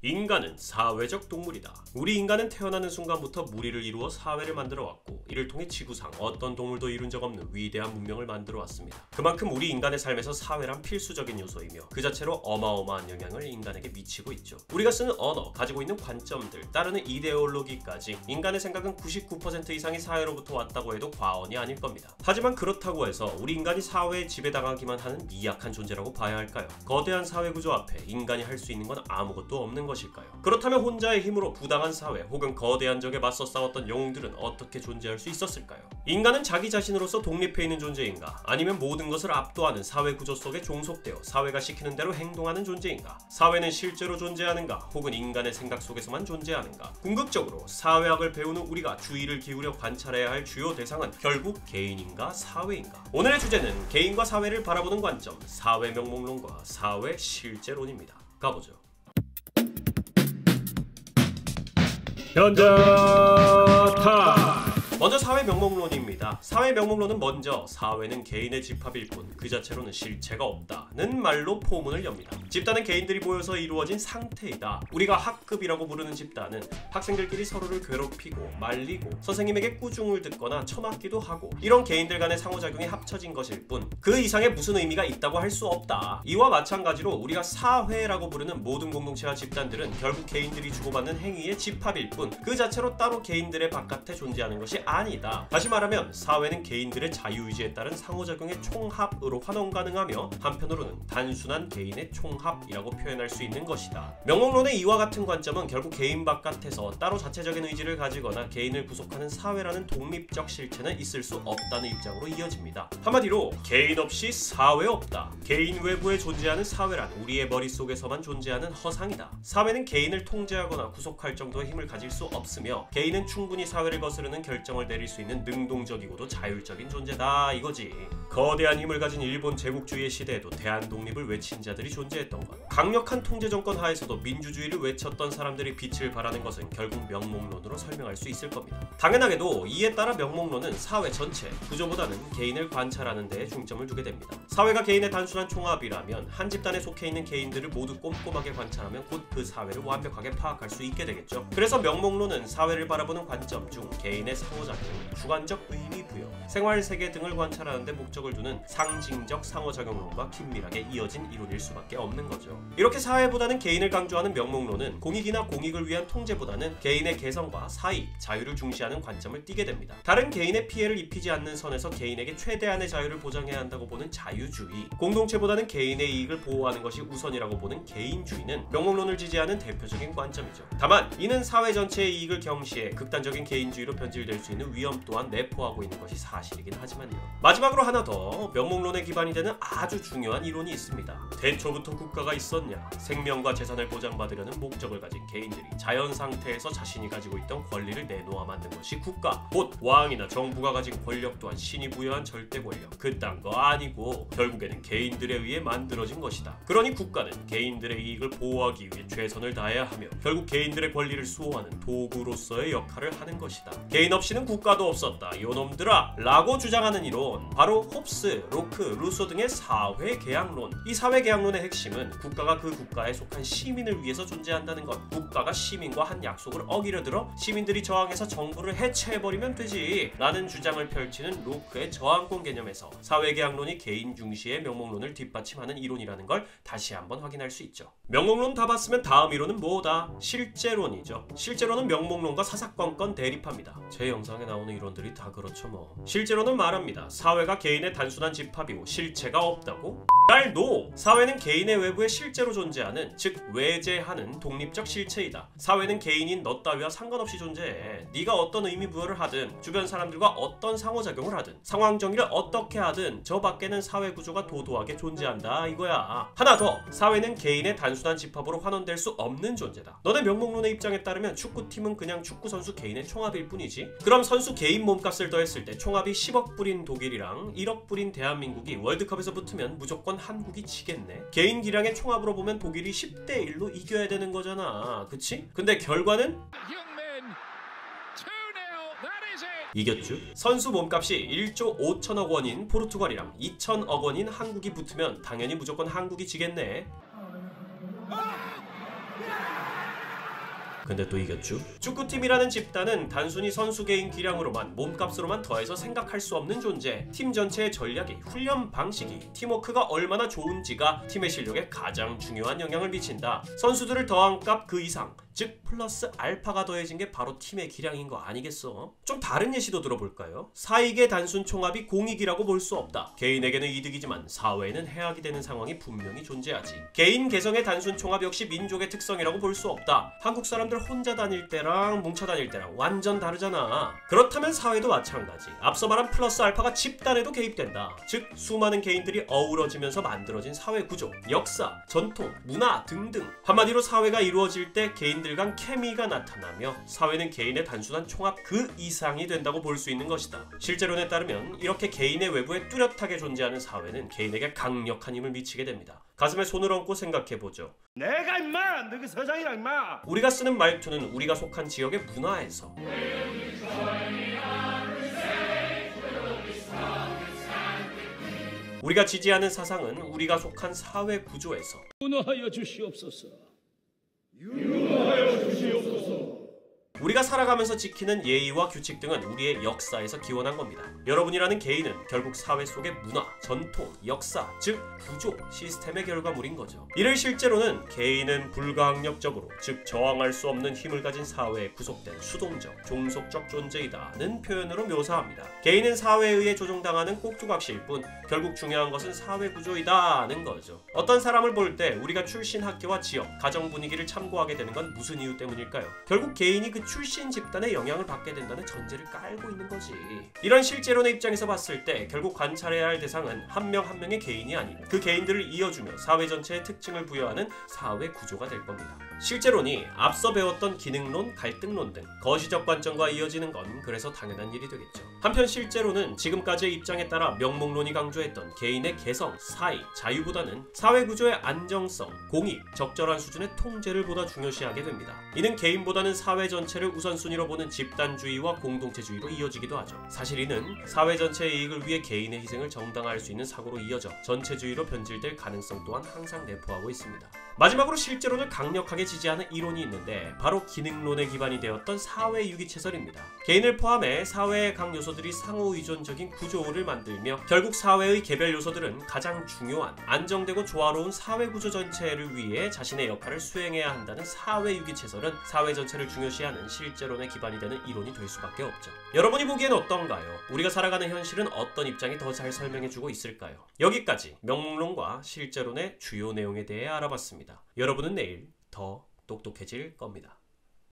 인간은 사회적 동물이다. 우리 인간은 태어나는 순간부터 무리를 이루어 사회를 만들어 왔고, 이를 통해 지구상 어떤 동물도 이룬 적 없는 위대한 문명을 만들어 왔습니다. 그만큼 우리 인간의 삶에서 사회란 필수적인 요소이며 그 자체로 어마어마한 영향을 인간에게 미치고 있죠. 우리가 쓰는 언어, 가지고 있는 관점들, 따르는 이데올로기까지 인간의 생각은 99% 이상이 사회로부터 왔다고 해도 과언이 아닐 겁니다. 하지만 그렇다고 해서 우리 인간이 사회에 지배당하기만 하는 미약한 존재라고 봐야 할까요? 거대한 사회 구조 앞에 인간이 할 수 있는 건 아무것도 없는 것일까요? 그렇다면 혼자의 힘으로 부당한 사회 혹은 거대한 적에 맞서 싸웠던 영웅들은 어떻게 존재할 수 있었을까요? 인간은 자기 자신으로서 독립해 있는 존재인가? 아니면 모든 것을 압도하는 사회 구조 속에 종속되어 사회가 시키는 대로 행동하는 존재인가? 사회는 실제로 존재하는가? 혹은 인간의 생각 속에서만 존재하는가? 궁극적으로 사회학을 배우는 우리가 주의를 기울여 관찰해야 할 주요 대상은 결국 개인인가 사회인가? 오늘의 주제는 개인과 사회를 바라보는 관점, 사회 명목론과 사회 실제론입니다. 가보죠. 현자타! 먼저 사회 명목론입니다. 사회 명목론은 먼저 사회는 개인의 집합일 뿐 그 자체로는 실체가 없다는 말로 포문을 엽니다. 집단은 개인들이 모여서 이루어진 상태이다. 우리가 학급이라고 부르는 집단은 학생들끼리 서로를 괴롭히고 말리고 선생님에게 꾸중을 듣거나 쳐맞기도 하고 이런 개인들 간의 상호작용이 합쳐진 것일 뿐 그 이상의 무슨 의미가 있다고 할 수 없다. 이와 마찬가지로 우리가 사회라고 부르는 모든 공동체와 집단들은 결국 개인들이 주고받는 행위의 집합일 뿐 그 자체로 따로 개인들의 바깥에 존재하는 것이 아니다. 다시 말하면 사회는 개인들의 자유의지에 따른 상호작용의 총합으로 환원 가능하며 한편으로는 단순한 개인의 총합이라고 표현할 수 있는 것이다. 명목론의 이와 같은 관점은 결국 개인 바깥에서 따로 자체적인 의지를 가지거나 개인을 구속하는 사회라는 독립적 실체는 있을 수 없다는 입장으로 이어집니다. 한마디로 개인 없이 사회 없다. 개인 외부에 존재하는 사회란 우리의 머릿속에서만 존재하는 허상이다. 사회는 개인을 통제하거나 구속할 정도의 힘을 가질 수 없으며 개인은 충분히 사회를 거스르는 결정을 내릴 수 있는 능동적이고도 자율적인 존재다 이거지. 거대한 힘을 가진 일본 제국주의의 시대에도 대한 독립을 외친 자들이 존재했던 것. 강력한 통제 정권 하에서도 민주주의를 외쳤던 사람들이 빛을 발하는 것은 결국 명목론으로 설명할 수 있을 겁니다. 당연하게도 이에 따라 명목론은 사회 전체 구조보다는 개인을 관찰하는 데에 중점을 두게 됩니다. 사회가 개인의 단순한 총합이라면 한 집단에 속해 있는 개인들을 모두 꼼꼼하게 관찰하면 곧 그 사회를 완벽하게 파악할 수 있게 되겠죠. 그래서 명목론은 사회를 바라보는 관점 중 개인의 상호작용, 주관적 의미 부여, 생활세계 등을 관찰하는 데 목적을 두는 상징적 상호작용론과 긴밀하게 이어진 이론일 수밖에 없는 거죠. 이렇게 사회보다는 개인을 강조하는 명목론은 공익이나 공익을 위한 통제보다는 개인의 개성과 사익, 자유를 중시하는 관점을 띠게 됩니다. 다른 개인의 피해를 입히지 않는 선에서 개인에게 최대한의 자유를 보장해야 한다고 보는 자유주의, 공동체보다는 개인의 이익을 보호하는 것이 우선이라고 보는 개인주의는 명목론을 지지하는 대표적인 관점이죠. 다만 이는 사회 전체의 이익을 경시해 극단적인 개인주의로 변질될 수 있는 위험 또한 내포하고 있는 것이 사실이긴 하지만요. 마지막으로 하나 더 명목론의 기반이 되는 아주 중요한 이론이 있습니다. 대초부터 국가가 있었냐? 생명과 재산을 보장받으려는 목적을 가진 개인들이 자연 상태에서 자신이 가지고 있던 권리를 내놓아 만든 것이 국가, 곧 왕이나 정부가 가진 권력 또한 신이 부여한 절대 권력, 그딴 거 아니고 결국에는 개인들에 의해 만들어진 것이다. 그러니 국가는 개인들의 이익을 보호하기 위해 최선을 다해야 하며 결국 개인들의 권리를 수호하는 도구로서의 역할을 하는 것이다. 개인 없이는 국가도 없었다 요놈들아 라고 주장하는 이론, 바로 홉스, 로크, 루소 등의 사회계약론. 이 사회계약론의 핵심은 국가가 그 국가에 속한 시민을 위해서 존재한다는 것. 국가가 시민과 한 약속을 어기려 들어 시민들이 저항해서 정부를 해체해버리면 되지 라는 주장을 펼치는 로크의 저항권 개념에서 사회계약론이 개인 중시의 명목론을 뒷받침하는 이론이라는 걸 다시 한번 확인할 수 있죠. 명목론 다 봤으면 다음 이론은 뭐다? 실제론이죠. 실제론은 명목론과 사사건건 대립합니다. 제 영상에 나오는 이론들이 다 그렇죠 뭐. 실제론은 말합니다. 사회가 개인의 단순한 집합이고 실체가 없다고? NO! 사회는 개인의 외부에 실제로 존재하는, 즉 외재하는 독립적 실체이다. 사회는 개인인 너 따위와 상관없이 존재해. 네가 어떤 의미 부여를 하든 주변 사람들과 어떤 상호작용을 하든 상황 정의를 어떻게 하든 저 밖에는 사회 구조가 도도하게 존재한다 이거야. 하나 더, 사회는 개인의 단순한 집합으로 환원될 수 없는 존재다. 너네 명목론의 입장에 따르면 축구팀은 그냥 축구선수 개인의 총합일 뿐이지. 그럼 선수 개인 몸값을 더했을 때 총합이 10억 불인 독일이랑 1억 불인 대한민국이 월드컵에서 붙으면 무조건 한국이 지겠네. 개인 기량의 총합으로 보면 독일이 10대 1로 이겨야 되는 거잖아. 그치? 근데 결과는? 이겼죠? 선수 몸값이 1조 5천억 원인 포르투갈이랑 2천억 원인 한국이 붙으면 당연히 무조건 한국이 지겠네. 근데 또 이겼죠? 축구팀이라는 집단은 단순히 선수 개인 기량으로만, 몸값으로만 더해서 생각할 수 없는 존재. 팀 전체의 전략이, 훈련 방식이, 팀워크가 얼마나 좋은지가 팀의 실력에 가장 중요한 영향을 미친다. 선수들을 더한 값 그 이상, 즉 플러스 알파가 더해진 게 바로 팀의 기량인 거 아니겠어? 좀 다른 예시도 들어볼까요? 사익의 단순 총합이 공익이라고 볼 수 없다. 개인에게는 이득이지만 사회에는 해악이 되는 상황이 분명히 존재하지. 개인 개성의 단순 총합 역시 민족의 특성이라고 볼 수 없다. 한국 사람들 혼자 다닐 때랑 뭉쳐 다닐 때랑 완전 다르잖아. 그렇다면 사회도 마찬가지. 앞서 말한 플러스 알파가 집단에도 개입된다. 즉 수많은 개인들이 어우러지면서 만들어진 사회 구조, 역사, 전통, 문화 등등. 한마디로 사회가 이루어질 때 개인들 간 케미가 나타나며 사회는 개인의 단순한 총합 그 이상이 된다고 볼 수 있는 것이다. 실제론에 따르면 이렇게 개인의 외부에 뚜렷하게 존재하는 사회는 개인에게 강력한 힘을 미치게 됩니다. 가슴에 손을 얹고 생각해보죠. 내가 임마! 너그 서장이라 임마! 우리가 쓰는 말투는 우리가 속한 지역의 문화에서, 우리가 지지하는 사상은 우리가 속한 사회 구조에서, 윤호하여 주시옵소서. 우리가 살아가면서 지키는 예의와 규칙 등은 우리의 역사에서 기원한 겁니다. 여러분이라는 개인은 결국 사회 속의 문화, 전통, 역사, 즉 구조, 시스템의 결과물인 거죠. 이를 실제로는 개인은 불가항력적으로, 즉 저항할 수 없는 힘을 가진 사회에 구속된 수동적, 종속적 존재이다는 표현으로 묘사합니다. 개인은 사회에 의해 조종당하는 꼭두각시일 뿐 결국 중요한 것은 사회 구조이다는 거죠. 어떤 사람을 볼 때 우리가 출신 학교와 지역, 가정 분위기를 참고하게 되는 건 무슨 이유 때문일까요? 결국 개인이 그 출신 집단의 영향을 받게 된다는 전제를 깔고 있는 거지. 이런 실제론의 입장에서 봤을 때 결국 관찰해야 할 대상은 한 명 한 명의 개인이 아니고 그 개인들을 이어주며 사회 전체의 특징을 부여하는 사회 구조가 될 겁니다. 실제론이 앞서 배웠던 기능론, 갈등론 등 거시적 관점과 이어지는 건 그래서 당연한 일이 되겠죠. 한편 실제로는 지금까지의 입장에 따라 명목론이 강조했던 개인의 개성, 사이, 자유보다는 사회 구조의 안정성, 공익, 적절한 수준의 통제를 보다 중요시하게 됩니다. 이는 개인보다는 사회 전체를 우선순위로 보는 집단주의와 공동체주의로 이어지기도 하죠. 사실 이는 사회 전체의 이익을 위해 개인의 희생을 정당화할 수 있는 사고로 이어져 전체주의로 변질될 가능성 또한 항상 내포하고 있습니다. 마지막으로 실제론을 강력하게 지지하는 이론이 있는데 바로 기능론의 기반이 되었던 사회유기체설입니다. 개인을 포함해 사회의 각 요소들이 상호의존적인 구조를 만들며 결국 사회의 개별 요소들은 가장 중요한 안정되고 조화로운 사회구조 전체를 위해 자신의 역할을 수행해야 한다는 사회유기체설은 사회 전체를 중요시하는 실제론의 기반이 되는 이론이 될 수밖에 없죠. 여러분이 보기엔 어떤가요? 우리가 살아가는 현실은 어떤 입장이 더 잘 설명해주고 있을까요? 여기까지 명목론과 실제론의 주요 내용에 대해 알아봤습니다. 여러분은 내일 더 똑똑해질 겁니다.